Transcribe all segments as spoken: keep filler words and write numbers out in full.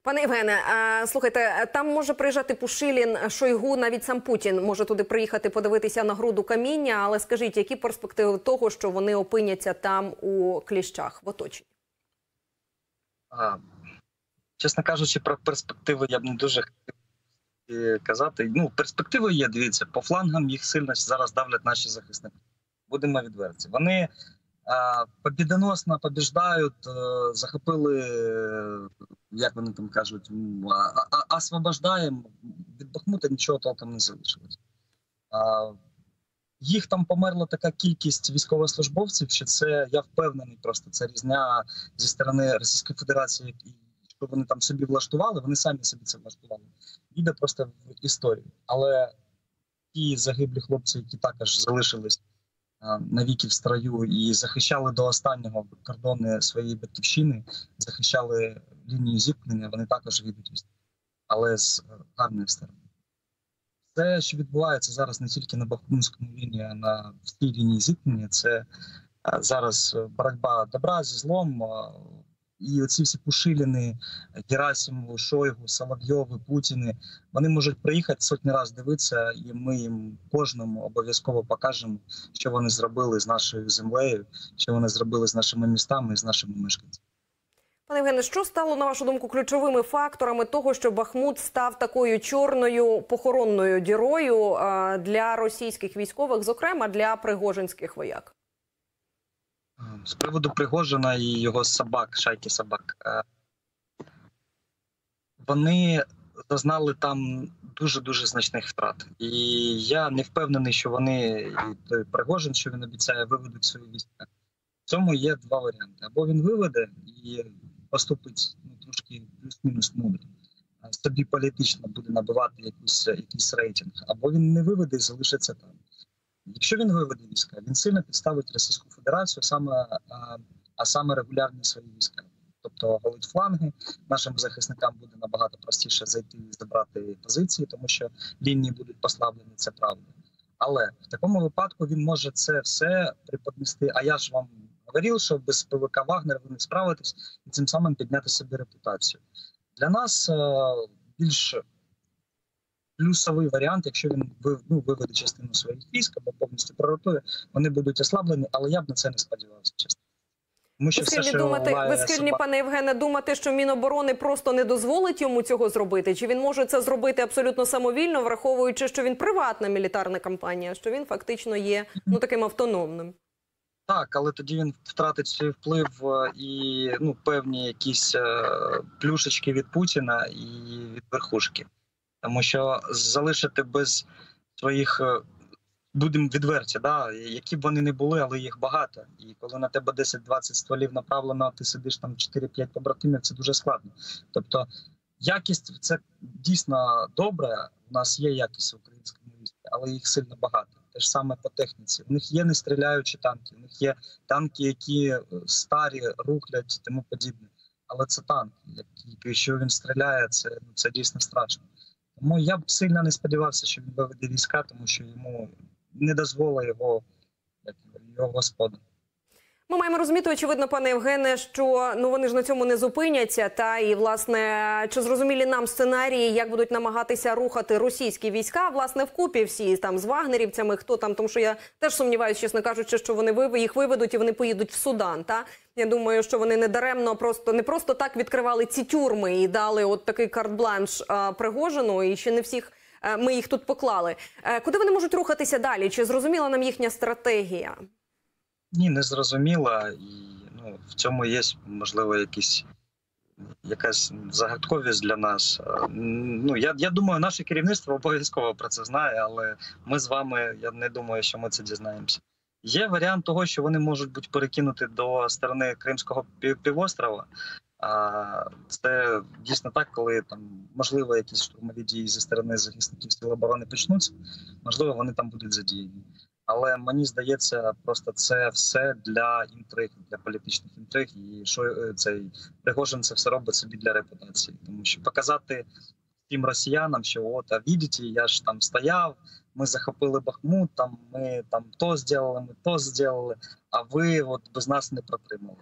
Пане Євгене, слухайте, там може приїжджати Пушилін, Шойгу, навіть сам Путін може туди приїхати подивитися на груду каміння, але скажіть, які перспективи того, що вони опиняться там у кліщах, в оточенні? А, чесно кажучи, про перспективи я б не дуже хотів казати. Ну, перспективи є, дивіться, по флангам їх сильно зараз давлять наші захисники. Будемо відверті. Вони а, побідоносно побіждають, а, захопили, як вони там кажуть, а, а, освобождаємо, від Бахмута нічого толком не залишилось. А, їх там померла така кількість військовослужбовців, що це, я впевнений, просто це різня зі сторони Російської Федерації, що вони там собі влаштували, вони самі собі це влаштували. Йде просто в історію. Але ті загиблі хлопці, які також залишились навіки в строю і захищали до останнього кордони своєї батьківщини, захищали лінію зіткнення, вони також йдуть, але з гарної сторони. Все, що відбувається зараз не тільки на Бахмутському лінії, а на всій лінії зіткнення, це зараз боротьба добра зі злом. І оці всі Пушиліни, Герасимови, Шойгу, Соловйови, Путіни, вони можуть приїхати сотні разів дивитися, і ми їм кожному обов'язково покажемо, що вони зробили з нашою землею, що вони зробили з нашими містами і з нашими мешканцями. Пане Євгене, що стало, на вашу думку, ключовими факторами того, що Бахмут став такою чорною похоронною дірою для російських військових, зокрема для пригожинських вояк? З приводу Пригожина і його собак, шайки собак, вони зазнали там дуже-дуже значних втрат. І я не впевнений, що вони, і той Пригожин, що він обіцяє, виведуть свої війська. В цьому є два варіанти. Або він виведе і поступить ну, трошки плюс-мінус мудро, собі політично буде набивати якийсь, якийсь рейтинг, або він не виведе і залишиться там. Якщо він виведе війська, він сильно підставить Російську Федерацію, саме, а, а саме регулярні свої війська. Тобто голить фланги, нашим захисникам буде набагато простіше зайти і забрати позиції, тому що лінії будуть послаблені, це правда. Але в такому випадку він може це все приподнести, а я ж вам говорив, що без ПВК Вагнер ви не справитесь, і цим самим підняти собі репутацію. Для нас а, більш плюсовий варіант, якщо він ну, виведе частину своїх військ або повністю проротує, вони будуть ослаблені, але я б на це не сподівався, чесно. Тому що ви все, схильні, думати, ви схильні собак... пане Євгене, думати, що Міноборони просто не дозволить йому цього зробити? Чи він може це зробити абсолютно самовільно, враховуючи, що він приватна мілітарна компанія, що він фактично є ну, таким автономним? Так, але тоді він втратить свій вплив і ну, певні якісь плюшечки від Путіна і від верхушки. Тому що залишити без своїх, будемо відверті, да, які б вони не були, але їх багато. І коли на тебе десять-двадцять стволів направлено, а ти сидиш там чотири-п'ять побратимів, це дуже складно. Тобто якість – це дійсно добре, у нас є якість в українському війську, але їх сильно багато. Те ж саме по техніці. У них є нестріляючі танки, у них є танки, які старі, рухлять і тому подібне. Але це танк, якщо він стріляє, це, це дійсно страшно. Тому я б сильно не сподівався, що він виведе війська, тому що йому не дозволить його, його господа. Ми маємо розуміти, очевидно, пане Євгене, що ну вони ж на цьому не зупиняться. Та і, власне, чи зрозумілі нам сценарії, як будуть намагатися рухати російські війська, власне, вкупі всі там з вагнерівцями, хто там, тому що я теж сумніваюся, чесно кажучи, що вони їх виведуть і вони поїдуть в Судан. Та? Я думаю, що вони не даремно, просто, не просто так відкривали ці тюрми і дали от такий карт-бланш Пригожину, і ще не всіх а, ми їх тут поклали. А, куди вони можуть рухатися далі? Чи зрозуміла нам їхня стратегія? Ні, не зрозуміла, і ну, в цьому є, можливо, якісь, якась загадковість для нас. Ну, я, я думаю, наше керівництво обов'язково про це знає, але ми з вами, я не думаю, що ми це дізнаємося. Є варіант того, що вони можуть бути перекинуті до сторони Кримського півострова. Це дійсно так, коли там, можливо, якісь штурмові дії зі сторони захисників Сил оборони почнуться, можливо, вони там будуть задіяні. Але мені здається, просто це все для інтриг, для політичних інтриг. І що цей Пригожин це все робить собі для репутації. Тому що показати тим росіянам, що от, а бачите, я ж там стояв, ми захопили Бахмут, там ми там то зробили, ми то зробили, а ви от без нас не протрималися.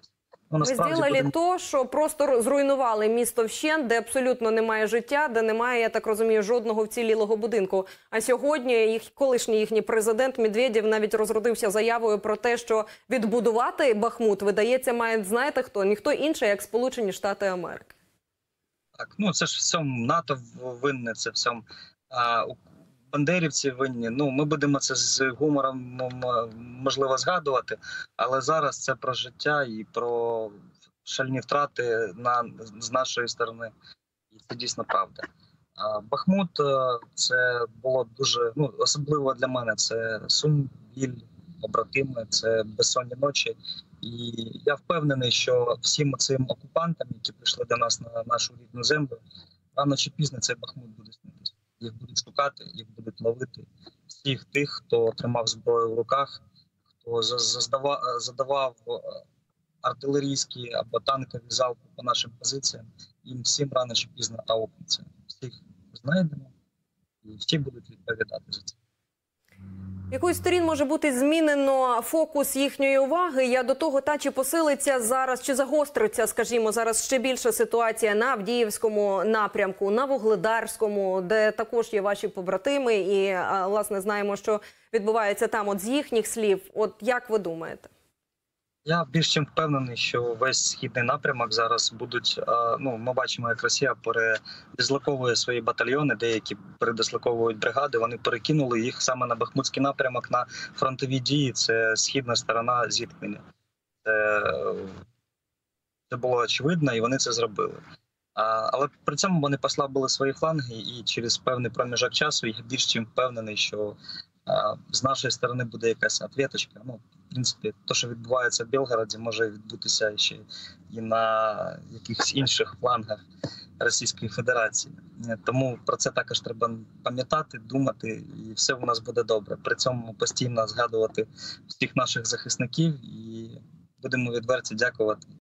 Ну, Ми зробили будемо... то, що просто зруйнували місто вщент, де абсолютно немає життя, де немає, я так розумію, жодного вцілілого будинку. А сьогодні їх колишній їхній президент Медведєв навіть розродився заявою про те, що відбудувати Бахмут, видається, має, знаєте хто? Ніхто інший, як Сполучені Штати Америки. Так, ну це ж всьому НАТО винне, це всьому а, бандерівці винні. Ну, ми будемо це з гумором, можливо, згадувати, але зараз це про життя і про шальні втрати на, з нашої сторони. І це дійсно правда. А Бахмут – це було дуже, ну, особливо для мене, це сум, біль, побратими, це безсонні ночі. І я впевнений, що всім цим окупантам, які прийшли до нас на нашу рідну землю, рано чи пізно цей Бахмут буде снитися. Їх будуть шукати, їх будуть ловити. Всіх тих, хто тримав зброю в руках, хто задавав, задавав артилерійські або танкові залпи по нашим позиціям, їм всім рано чи пізно аукнеться. Всіх знайдемо і всі будуть відповідати за це. Якою сторін може бути змінено фокус їхньої уваги? Я до того, та чи посилиться зараз, чи загостриться, скажімо, зараз ще більша ситуація на Авдіївському напрямку, на Вугледарському, де також є ваші побратими і, власне, знаємо, що відбувається там от з їхніх слів. От як ви думаєте? Я більш чим впевнений, що весь східний напрямок зараз будуть, ну, ми бачимо, як Росія передислоковує свої батальйони, деякі передислоковують бригади, вони перекинули їх саме на Бахмутський напрямок, на фронтові дії, це східна сторона зіткнення. Це, це було очевидно, і вони це зробили. Але при цьому вони послабили свої фланги, і через певний проміжок часу я більш чим впевнений, що з нашої сторони буде якась ответочка. Ну, в принципі, те, що відбувається в Білгороді, може відбутися ще і на якихось інших флангах Російської Федерації. Тому про це також треба пам'ятати, думати, і все у нас буде добре. При цьому постійно згадувати всіх наших захисників і будемо відверто дякувати